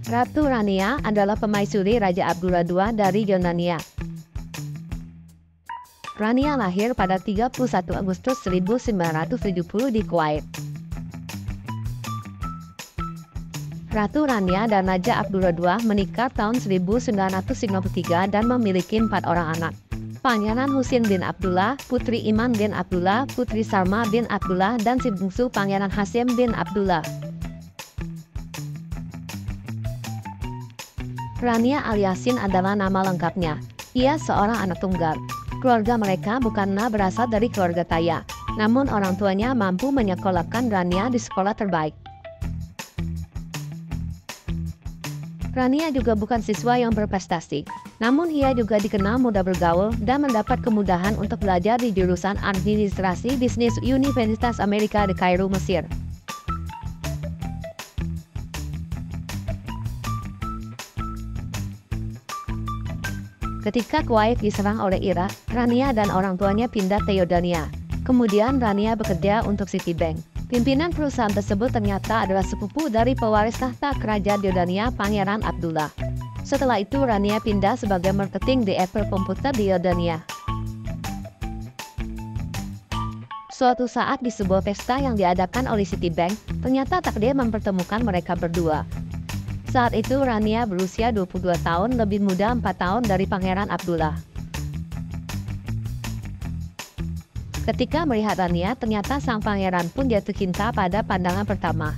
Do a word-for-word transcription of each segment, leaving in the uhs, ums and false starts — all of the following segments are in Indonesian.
Ratu Rania adalah pemaisuri Raja Abdullah kedua dari Yordania. Rania lahir pada tiga puluh satu Agustus seribu sembilan ratus tujuh puluh di Kuwait. Ratu Rania dan Raja Abdullah kedua menikah tahun seribu sembilan ratus sembilan puluh tiga dan memiliki empat orang anak. Pangeran Husin bin Abdullah, Putri Iman bin Abdullah, Putri Salma bin Abdullah, dan si bungsu Pangeran Hasyim bin Abdullah. Rania Al-Yasin adalah nama lengkapnya. Ia seorang anak tunggal. Keluarga mereka bukanlah berasal dari keluarga kaya, namun orang tuanya mampu menyekolahkan Rania di sekolah terbaik. Rania juga bukan siswa yang berprestasi, namun ia juga dikenal mudah bergaul dan mendapat kemudahan untuk belajar di jurusan Administrasi Bisnis Universitas Amerika di Kairo, Mesir. Ketika Kuwait diserang oleh Irak, Rania dan orang tuanya pindah ke Yordania. Kemudian Rania bekerja untuk Citibank. Pimpinan perusahaan tersebut ternyata adalah sepupu dari pewaris tahta kerajaan Yordania, Pangeran Abdullah. Setelah itu Rania pindah sebagai marketing di Apple Computer di Yordania. Suatu saat di sebuah pesta yang diadakan oleh Citibank, ternyata takdir mempertemukan mereka berdua. Saat itu Rania berusia dua puluh dua tahun, lebih muda empat tahun dari Pangeran Abdullah. Ketika melihat Rania, ternyata sang pangeran pun jatuh cinta pada pandangan pertama.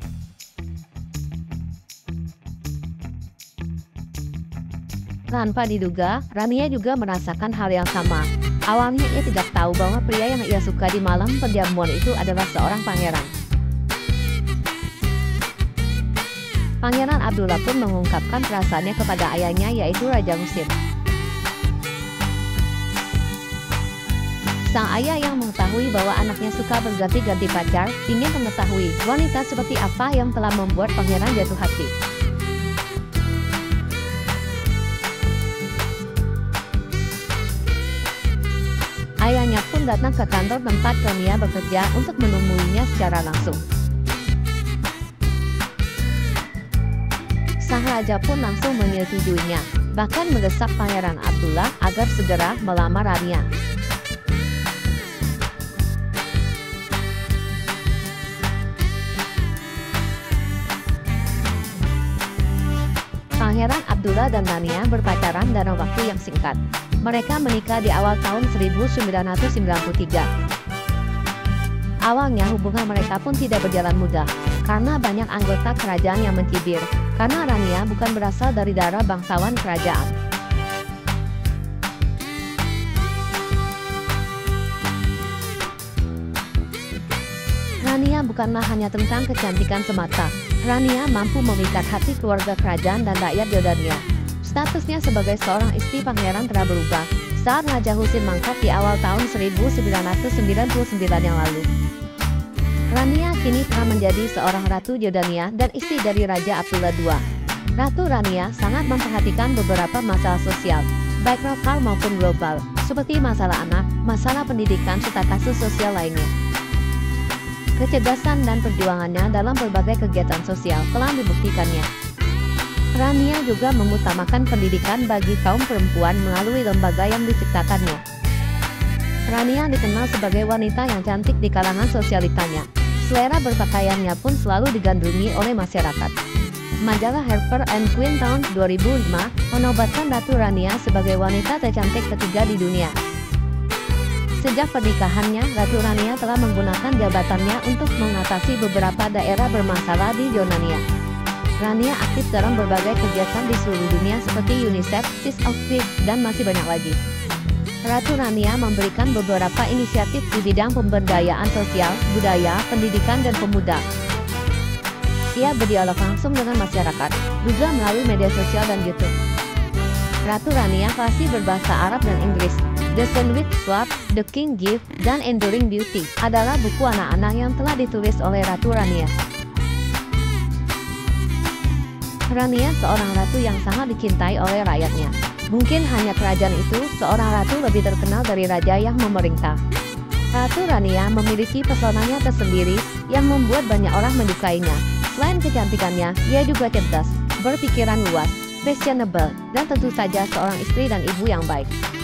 Tanpa diduga, Rania juga merasakan hal yang sama. Awalnya ia tidak tahu bahwa pria yang ia suka di malam perjamuan itu adalah seorang pangeran. Pangeran Abdullah pun mengungkapkan perasaannya kepada ayahnya, yaitu Raja Husin. Sang ayah yang mengetahui bahwa anaknya suka berganti-ganti pacar, ingin mengetahui wanita seperti apa yang telah membuat pangeran jatuh hati. Ayahnya pun datang ke kantor tempat Rania bekerja untuk menemuinya secara langsung. Sang raja pun langsung menyetujuinya, bahkan mendesak Pangeran Abdullah agar segera melamar Rania. Pangeran Abdullah dan Rania berpacaran dalam waktu yang singkat. Mereka menikah di awal tahun seribu sembilan ratus sembilan puluh tiga. Awalnya hubungan mereka pun tidak berjalan mudah, karena banyak anggota kerajaan yang mencibir, karena Rania bukan berasal dari darah bangsawan kerajaan. Rania bukanlah hanya tentang kecantikan semata. Rania mampu memikat hati keluarga kerajaan dan rakyat Yordania. Statusnya sebagai seorang istri pangeran telah berubah saat Raja Husin mangkat di awal tahun seribu sembilan ratus sembilan puluh sembilan yang lalu. Rania kini telah menjadi seorang ratu Yordania dan istri dari Raja Abdullah kedua. Ratu Rania sangat memperhatikan beberapa masalah sosial, baik lokal maupun global, seperti masalah anak, masalah pendidikan, serta kasus sosial lainnya. Kecerdasan dan perjuangannya dalam berbagai kegiatan sosial telah dibuktikannya. Rania juga mengutamakan pendidikan bagi kaum perempuan melalui lembaga yang diciptakannya. Rania dikenal sebagai wanita yang cantik di kalangan sosialitanya. Selera berpakaiannya pun selalu digandrungi oleh masyarakat. Majalah Harper and Quinn tahun dua ribu lima menobatkan Ratu Rania sebagai wanita tercantik ketiga di dunia. Sejak pernikahannya, Ratu Rania telah menggunakan jabatannya untuk mengatasi beberapa daerah bermasalah di Yordania. Rania aktif dalam berbagai kegiatan di seluruh dunia seperti UNICEF, Peace of Peace, dan masih banyak lagi. Ratu Rania memberikan beberapa inisiatif di bidang pemberdayaan sosial, budaya, pendidikan, dan pemuda. Ia berdialog langsung dengan masyarakat, juga melalui media sosial dan YouTube. Ratu Rania fasih berbahasa Arab dan Inggris. The Sandwich Swap, The King Gift, dan Enduring Beauty adalah buku anak-anak yang telah ditulis oleh Ratu Rania. Rania seorang ratu yang sangat dicintai oleh rakyatnya. Mungkin hanya kerajaan itu, seorang ratu lebih terkenal dari raja yang memerintah. Ratu Rania memiliki pesonanya tersendiri yang membuat banyak orang menyukainya. Selain kecantikannya, ia juga cerdas, berpikiran luas, fashionable, dan tentu saja seorang istri dan ibu yang baik.